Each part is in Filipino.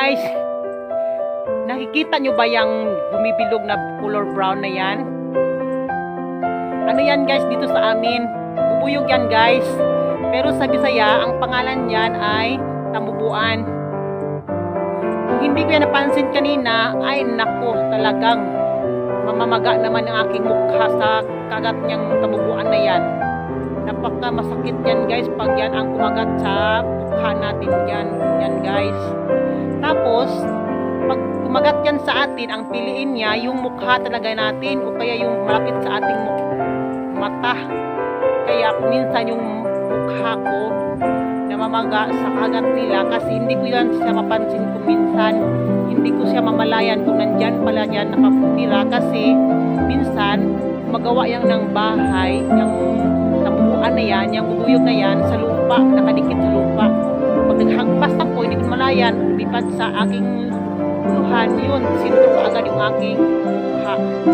guys, nakikita nyo ba yung bumibilog na color brown na yan? Ano yan guys dito sa amin? Bubuyog yan guys. Pero sa Bisaya, ang pangalan yan ay tamubuan. Kung hindi ko yan napansin kanina, ay nako, talagang mamamaga naman ang aking mukha sa kagat niyang tamubuan na yan. Napaka masakit yan guys pag yan ang kumagat sa mukha natin yan guys. Tapos pag kumagat yan sa atin, ang piliin niya yung mukha talaga natin o kaya yung malapit sa ating mata. Kaya minsan yung mukha ko namamaga sa kagat nila kasi hindi ko yan siya mapansin kung minsan. Hindi ko siya mamalayan kung nandyan pala yan nakaputira kasi minsan magawa yan ng bahay, yung tamubuan na yan, yung bubuyog na yan sa lupa, nakadikit sa lupa. Pag naghagpas ako, hindi ko malayan, lumipat sa aking uluhan yun, sinto ko agad yung aking mukha.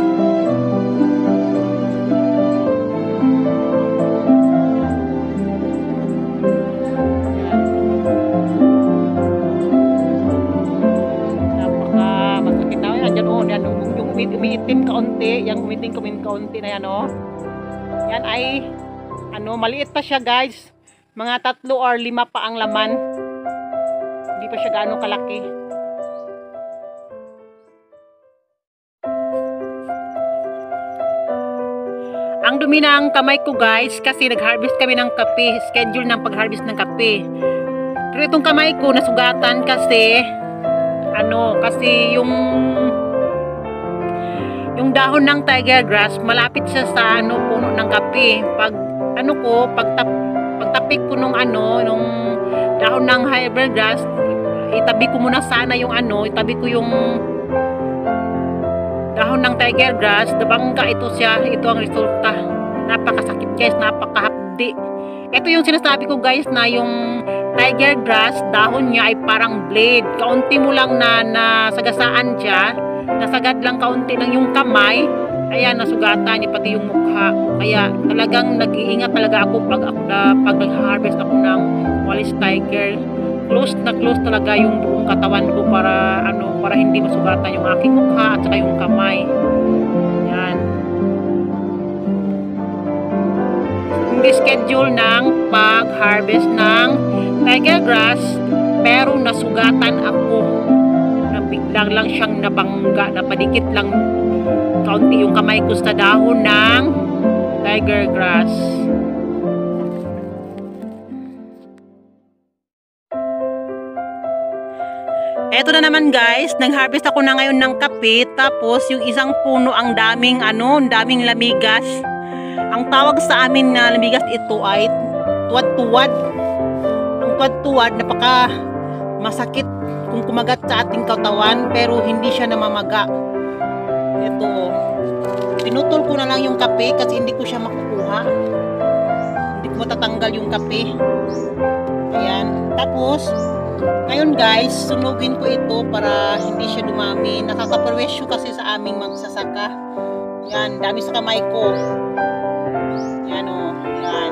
Umiitim kaunti, yung umiitim kaunti na yan, oh. Yan ay, maliit pa siya, guys. Mga 3 or 5 pa ang laman. Hindi pa siya gaano kalaki. Ang dumi ng kamay ko, guys, kasi nag-harvest kami ng kape. Schedule ng pag-harvest ng kape. Pero itong kamay ko, nasugatan kasi, kasi yung dahon ng tiger grass, malapit siya sa puno ng kape. Pagtapik ko nung dahon ng tiger grass, itabi ko muna sana itabi ko yung dahon ng tiger grass, nabangga ito ang resulta. Napakasakit guys, napakahapdi. Ito yung sinasabi ko guys na yung tiger grass, dahon niya ay parang blade. Kaunti mo lang na nasagasaan siya, nasagad lang kaunti lang yung kamay, ayan, nasugatan niya pati yung mukha. Kaya talagang nag-iingat talaga ako pag nag-harvest ako ng Wallace Tiger. Close na close talaga yung buong katawan ko para hindi masugatan yung aking mukha at saka yung kamay. Yan. Hindi schedule ng pag-harvest ng tiger grass, pero nasugatan ako. Biglang lang siyang nabangga, napadikit lang kaunti yung kamay ko sa dahon ng tiger grass. Eto na naman guys, nag-harvest ako na ngayon ng kape, tapos yung isang puno ang daming lamigas. Ang tawag sa amin na lamigas ito ay tuwad-tuwad. Ang tuwad-tuwad, napaka masakit kung kumagat sa ating katawan, pero hindi siya namamaga. Ito, tinutol ko na lang yung kape kasi hindi ko siya makukuha. Hindi ko matatanggal yung kape. Ayan. Tapos, ngayon guys, sunugin ko ito para hindi siya dumami. Nakakaperwisyo kasi sa aming magsasaka. Ayan, dami sa kamay ko. Ayan o, ayan.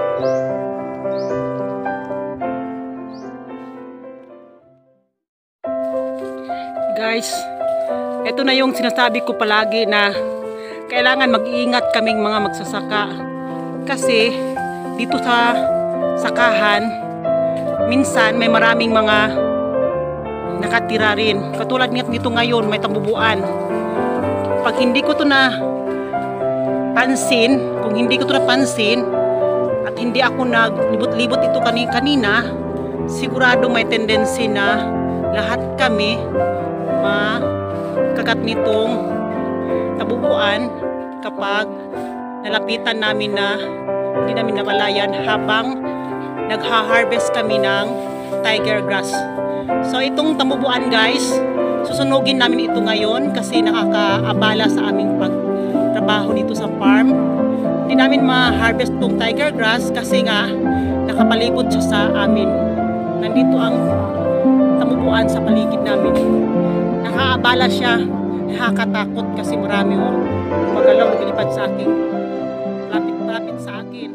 Guys, ito na yung sinasabi ko palagi na kailangan mag-iingat kaming mga magsasaka. Kasi dito sa sakahan, minsan may maraming mga nakatira rin. Katulad nito ngayon, may tamubuan. Pag hindi ko to na pansin, kung hindi ko to napansin at hindi ako naglibot-libot ito kanina, sigurado may tendency na lahat kami makagat nitong tabubuan kapag nalapitan namin na hindi namin namalayan habang nagha-harvest kami ng tiger grass. So itong tamubuan guys, susunugin namin ito ngayon kasi nakakaabala sa aming pagtrabaho dito sa farm. Hindi namin ma-harvest itong tiger grass kasi nga nakapalibot siya sa amin. Nandito ang tamubuan sa paligid namin. Nakaabala siya, nakakatakot kasi marami magalaw, naglilipad sa akin, lapit sa akin.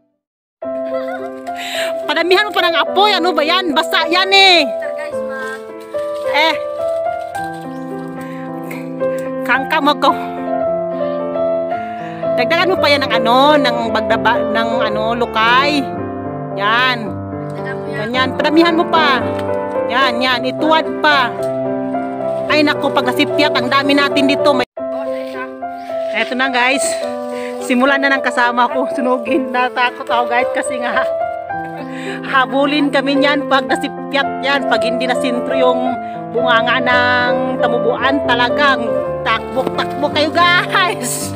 Padamihan mo pa ng apoy, ano ba yan? Basta yan eh. Guys, Kangkam ako. Dagdagan mo pa yan ng ano, ng bagdaba, ng ano, lukay. Yan. Ganyan, padamihan mo pa. Yan, yan, ituwad pa. Ay nako, pag nasipyat, ang dami natin dito. Eto na guys. Simulan na ng kasama ko. Sunugin. Natakot ako guys kasi nga habulin kami niyan pag nasipyat yan. Pag hindi na sintro yung bunganga ng tamubuan, talagang takbo kayo guys.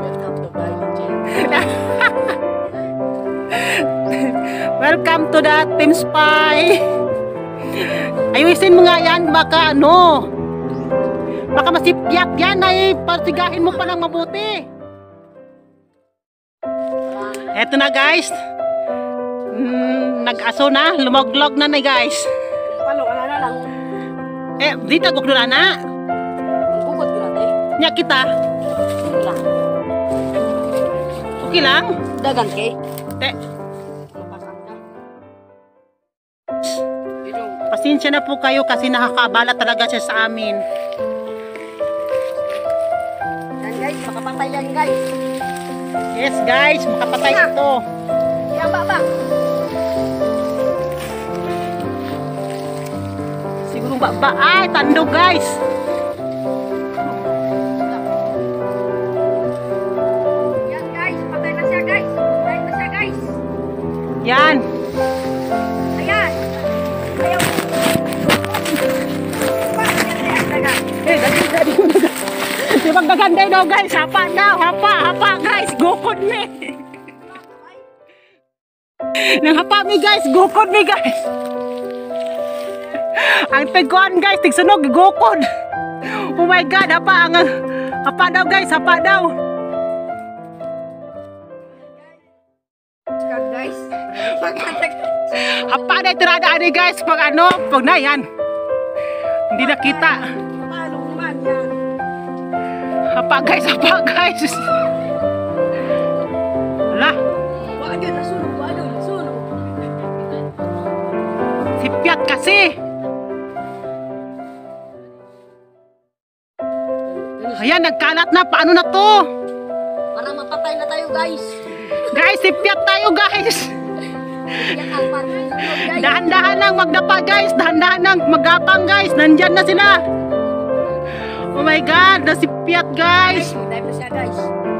Welcome to the Team Spy. Ayusin mo nga yan, baka ano, baka masipyat yan, ay pasigahin mo pa ng mabuti. Eto na guys, nag-aso na, lumoglog na na guys. Palo, wala na lang. Dito guglo na na. Bukod ko natin. Nya kita. Sige lang. Okay lang? Dagan kay. Mapasan ka. Pasensya na po kayo kasi nakakabala talaga siya sa amin. Yan guys, makapatay yan guys. Yes guys, makapatay ito. Yan ba? Siguro ba? Ay, tandog guys. Yan guys, patay na siya guys. Patay na siya guys. Yan. Ayan. Ayaw. Dali mo na. Si magdaganday daw guys, hapa daw, hapa guys, gukod me. Nang hapa mi guys, gukod mi guys. Ang tiguan guys, tigsunog, gukod. Oh my god, hapa daw guys, hapa daw. Guys. Hapa na itirada ani guys, pag ano, pag na yan. Hindi nakita. Palo naman yan. Hapa guys, hapa guys. Wala. Wala nasunog. Sipyat kasi. Ayan, nagkalat na. Paano na to? Parang mapatay na tayo guys. Guys, sipyat tayo guys. Yan ang panunod guys. Dahan-dahan lang magdapa guys. Dahan-dahan lang magapang guys. Nandyan na sila. Oh my god, nasipyat guys. Patay na siya guys.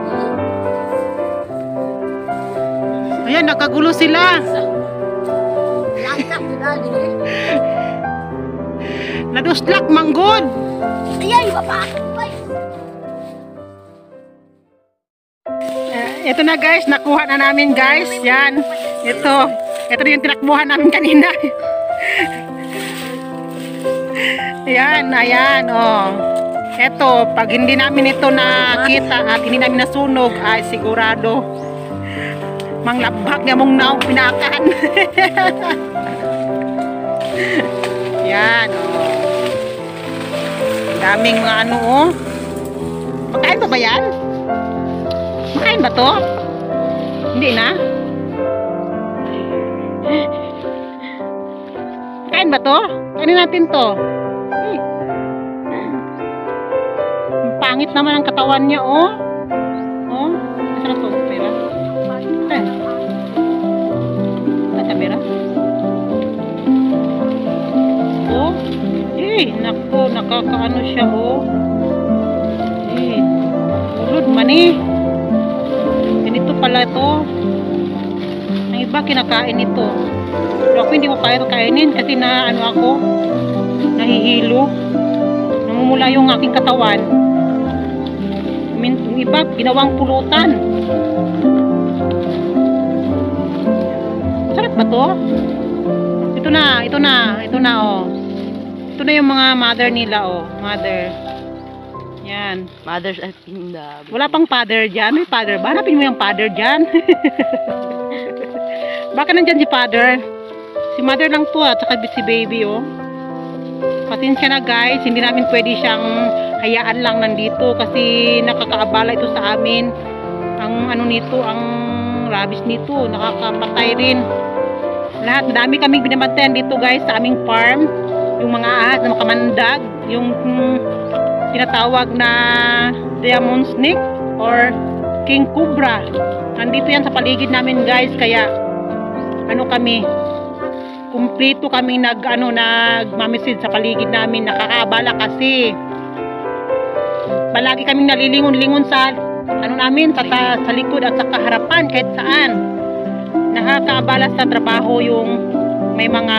Ayan, nakagulo sila. Langkat na din. Naduslak manggod. Ayay, baba. Ito na guys, nakuha na namin guys. Yan. Ito na yung tinakbuhan namin kanina. Ayan, ayan, oh. Ito, pag hindi namin ito nakita at hindi namin nasunog, ay sigurado manglabhak niya mong naong pinakan. Yan, oh. Daming mga ano, oh. Makain pa ba yan? Makain ba to? Hindi na? Kain ba to? Kainin natin to. Ang pangit naman ang katawan niya, oh. Oh, masarap to. Pera. Kamera. Oh. Nako, nakakaano siya, oh. Ulod man eh. Ganito pala ito. Ang iba kinakain ito. Pero ako hindi ko kaya kainin kasi na ano ako, nahihilo. Namumula yung aking katawan. Yung iba ginawang pulutan. Sarap ba to? Ito na oh. Ito na yung mga mother nila, oh. Mother. Yan. Mother's at Kingdom. Wala pang father dyan. May father ba? Hanapin mo yung father dyan. Baka nandyan si father. Si mother lang to at saka si baby, oh. Pasensya na guys. Hindi namin pwede siyang hayaan lang nandito kasi nakakaabala ito sa amin. Ang ano nito, ang rabies nito. Nakakapatay rin. Lahat. Dami kaming binabantayan dito guys sa aming farm. yung mga ahas na makamandag, yung tinatawag na diamond snake or king cobra. Nandito yan sa paligid namin guys, kaya ano kami, kumpleto kami nagmamisid sa paligid namin. Nakakaabala kasi palagi kaming nalilingon-lingon sa namin sa likod at sa harapan kahit saan. Nakakaabala sa trabaho yung may mga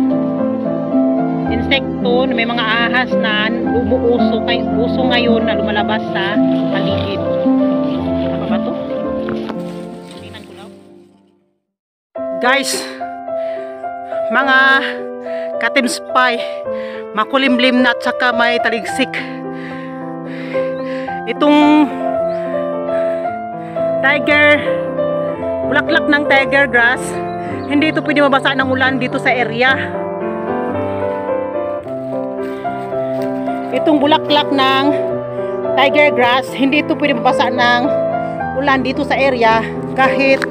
insekto, may mga ahas na uso ngayon na lumalabas sa paligid. Ano ba to? Tingnan ko lang. Guys, mga ka-Team Spy, makulimlim na at saka may taligsik. Itong bulaklak ng tiger grass, hindi ito pwede mabasa ng ulan dito sa area. Itong bulaklak ng tiger grass, hindi ito pwede mabasa ng ulan dito sa area kahit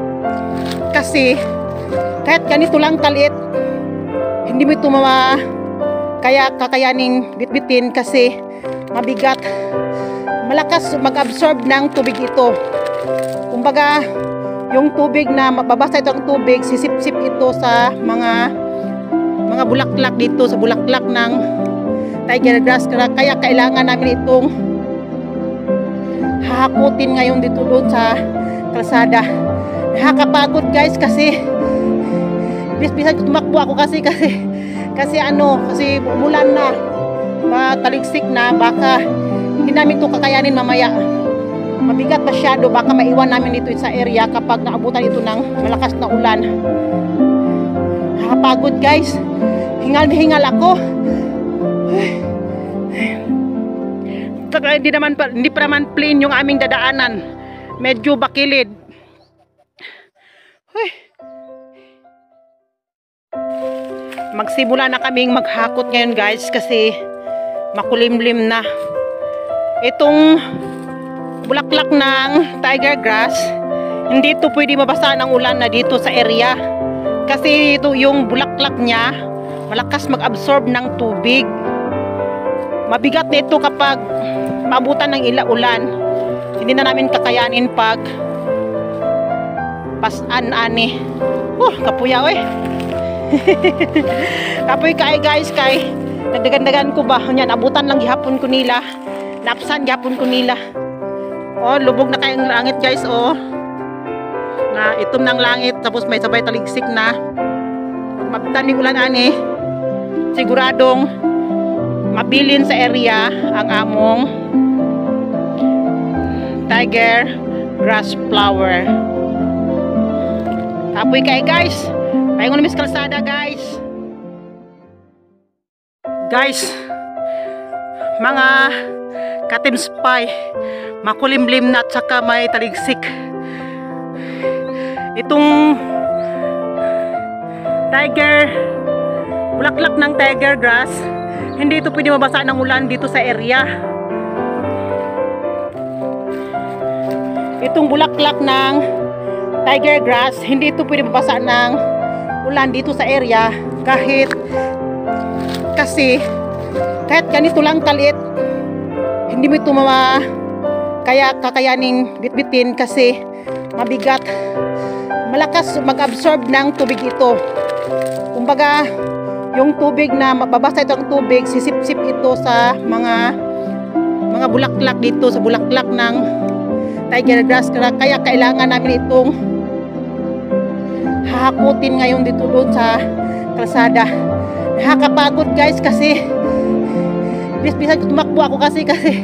ganito lang kalit, hindi mo ito kakayaning bitbitin kasi mabigat. Malakas mag-absorb ng tubig ito. Kumbaga, yung tubig na mababasa itong tubig, sisip-sip ito sa mga bulaklak dito, sa bulaklak ng tiger grass. Kaya kailangan namin itong hahakutin ngayon dito doon sa kalsada. Nakakapagod guys kasi bis-bisan tumakbo ako kasi umulan na, mataligsik na, baka hindi namin ito kakayanin mamaya. Mabigat masyado, baka maiwan namin ito sa area kapag naabutan ito ng malakas na ulan. Nakakapagod guys, hingal ako. Hindi pa naman plain yung aming dadaanan, medyo bakilid. Magsimula na kaming maghakot ngayon guys kasi makulimlim na. Itong bulaklak ng tiger grass, hindi ito pwede mabasa ng ulan na dito sa area kasi ito yung bulaklak niya malakas mag-absorb ng tubig. Mabigat na ito kapag maabutan ng ulan. Hindi na namin kakayanin pag pasan-ani. Kapuya oy. Kapoy kay guys, kay nagdagan-dagan ko ba yan, abutan lang gihapon ko nila, napsan gihapon ko nila. Lubog na kayong langit guys, na itom ng langit, tapos may sabay taligsik na. Mabitan ni ulan ani, siguradong mabilin sa area ang among tiger grass flower. Kapoy kay guys, pahingon na mis kalsada guys. Guys, mga ka-Team Spy, makulimlim na at saka may taligsik. Itong bulaklak ng tiger grass, hindi ito pwede mabasa ng ulan dito sa area. Itong bulaklak ng tiger grass, hindi ito pwede mabasa ng ulan dito sa area kahit ganito lang kalit, hindi mo ito kakayaning bitbitin kasi mabigat. Malakas mag-absorb ng tubig ito. Kumbaga, yung tubig na mababasa itong tubig, sisip-sip ito sa mga bulaklak dito, sa bulaklak ng tiger grass. Kaya kailangan namin itong hahakutin ngayon dito doon sa kalsada. Nakakapagod guys kasi bis-bisan tumakbo ako kasi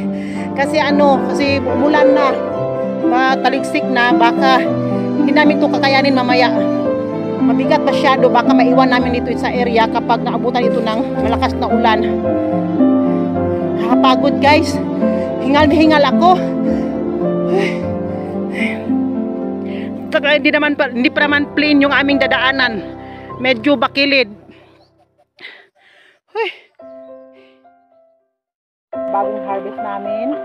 umulan na, mataligsik na, baka hindi namin ito kakayanin mamaya. Mabigat masyado, baka maiwan namin ito sa area kapag naabutan ito ng malakas na ulan. Nakakapagod guys, hingal ako. Hindi pa naman plain yung aming dadaanan, medyo bakilid. Bagong harvest namin.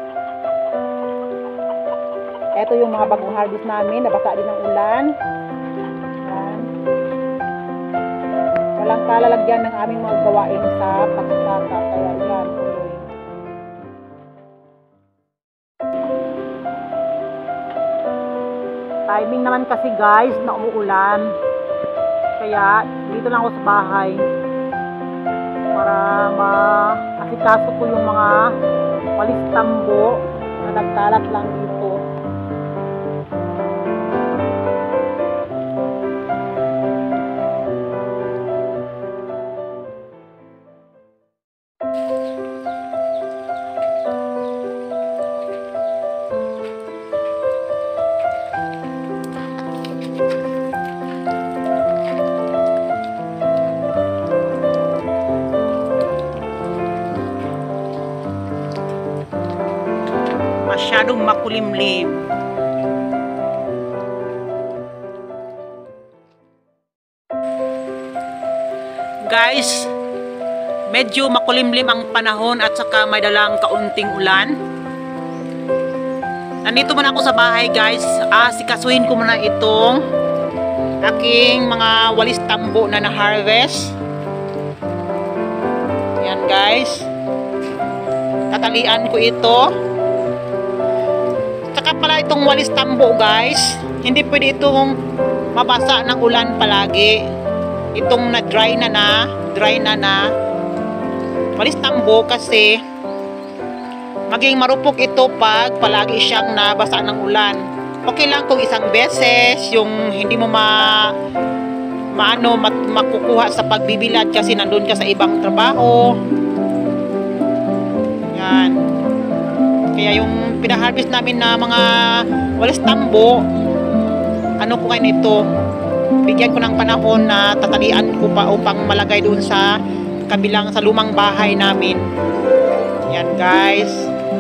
Ito yung mga bagong harvest namin, nabasa din ng ulan. Yan. walang kalalagyan ng aming mga gawain sa pagsasaka. Kaya yan, tuloy. Timing naman kasi guys na umuulan. Kaya dito lang ako sa bahay para maasikaso ko yung mga walis tambo na nagkalat lang dito. Masyadong makulimlim. Guys, medyo makulimlim ang panahon at saka may dalang kaunting ulan. Nandito muna ako sa bahay guys. Sikasuhin ko muna itong aking mga walis tambo na na-harvest. Yan guys. Tatalian ko ito. Saka pala itong walis tambo guys, hindi pwede itong mabasa ng ulan palagi. Itong na-dry na walis tambo kasi maging marupok ito pag palagi siyang nabasa ng ulan. Okay lang kung isang beses yung hindi mo makukuha sa pagbibilad kasi nandun ka sa ibang trabaho. Yan. Kaya yung pinaharvest namin na mga walis tambo, ano ko kayo nito, bigyan ko ng panahon na tatalian ko pa upang malagay doon sa kabilang sa lumang bahay namin. Yan guys.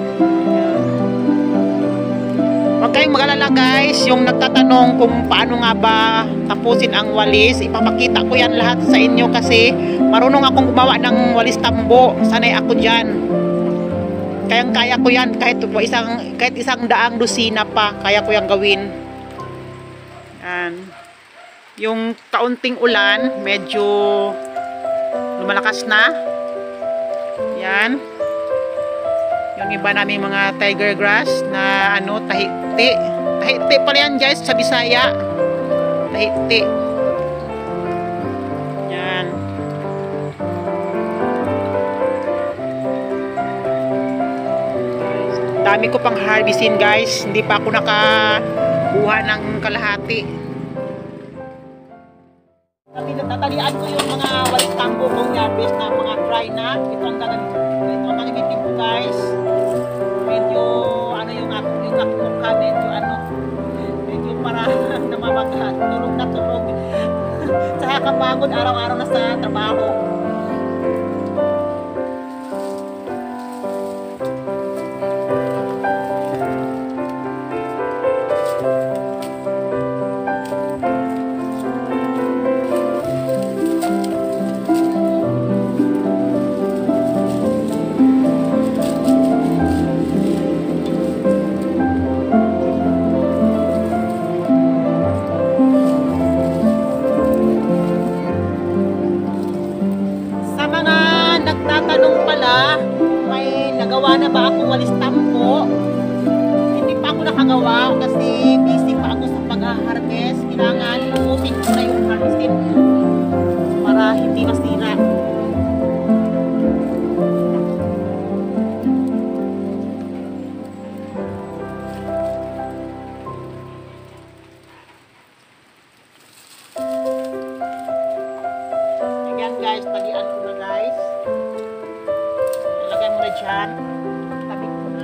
Huwag kayong mag-alala guys, yung nagtatanong kung paano nga ba tapusin ang walis, ipapakita ko yan lahat sa inyo kasi marunong akong gumawa ng walis tambo. Sanay ako dyan. Kayang-kaya ko yan kahit isang daang dosina pa, kaya ko yan gawin. Yan. Yung kaunting ulan, medyo lumalakas na. Yan. Yung iba namin mga tiger grass na tahiti. Tahiti pala yan guys sa Bisaya. Tahiti. Yan. Dami ko pang harvestin guys. Hindi pa ako nakakuha ng kalahati. Tatalian ko yung mga walis tambo kong harvest na mga dry na. Ito ang gagamitin ko guys. Medyo yung aking mukha medyo para namamagat. Tulog na tulog. Saka kapagod araw-araw na sa trabaho. Nagtatanong pala, may nagawa na ba akong walis tambo? Hindi pa ako nakagawa kasi busy pa ako sa pag-harvest. Kailangan umutin ko na yung harvestin para hindi masira. Ayan guys, talian ko na guys. Ilagay mo na dyan. Tabi ko na.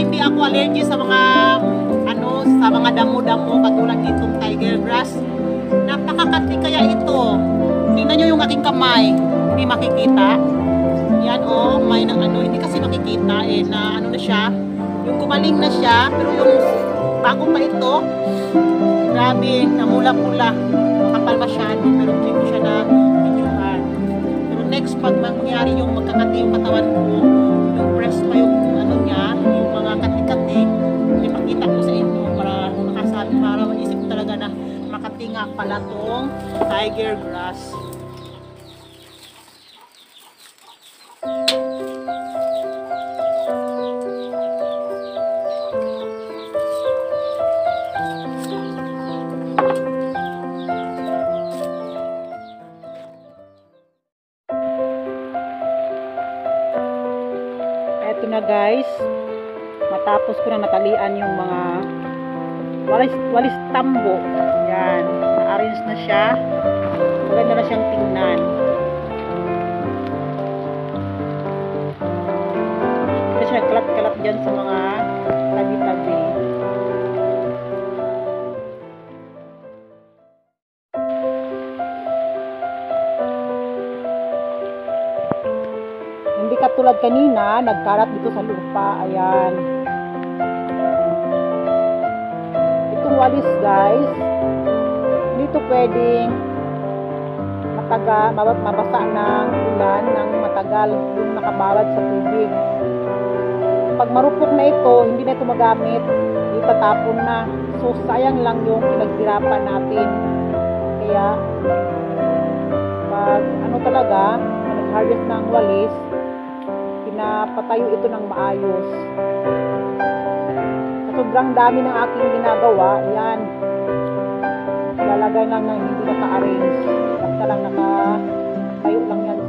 hindi ako allergy sa mga sa mga damo-damo katulad nitong tiger grass. Napakakati kaya ito. Tingnan nyo yung aking kamay. Hindi makikita. Yan may nang hindi kasi makikita na na siya. Yung gumaling na siya, pero yung bago pa ito, grabe, namula-pula. Makapal masyado, pero hindi ko siya na bibiluhan. Pero next, pag mangyari yung magkakati yung katawan ko, yung press pa yung niya, yung mga kati-kati, ipakita ko sa inyo para makasabi, para maisip talaga na makati nga pala tong tiger grass. Eto na guys, matapos ko na natalian yung mga walis tambo. Yan, na-arrange na siya. Maganda na siyang tingnan. Hindi siya kalat-kalat dyan sa mga tabi-tabi. Hindi katulad kanina, nagkarat dito sa lupa. Ayan. Itong walis guys, dito pwedeng mabasa ng ulan ng matagal yung nakabawad sa tubig. Pag marupok na ito, hindi na ito magamit, itatapon na. So sayang lang yung pinaghirapan natin. Kaya pag talaga, nag-harvest ng walis, pinapatayo ito ng maayos. Sa sobrang dami ng aking ginagawa, yan, lalagay lang na hindi naka-arrange. Basta lang nakatayo lang yan